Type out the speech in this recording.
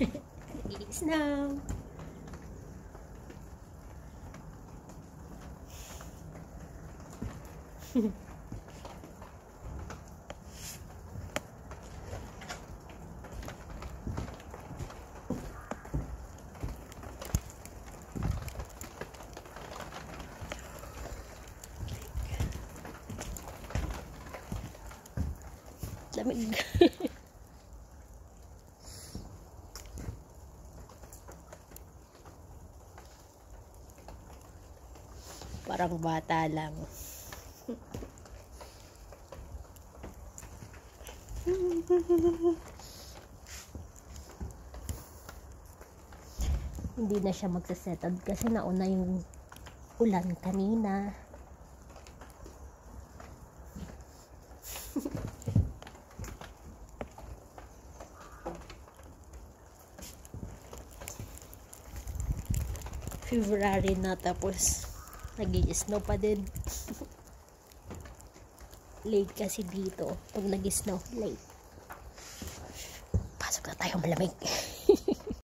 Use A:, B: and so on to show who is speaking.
A: Snow. Lamig. Parang bata lang. Hindi na siya magsasettled kasi nauna yung ulan kanina. February na tapos nag-i-snow pa din. Late kasi dito pag nag-snow, late. Pasok na tayo, malamig.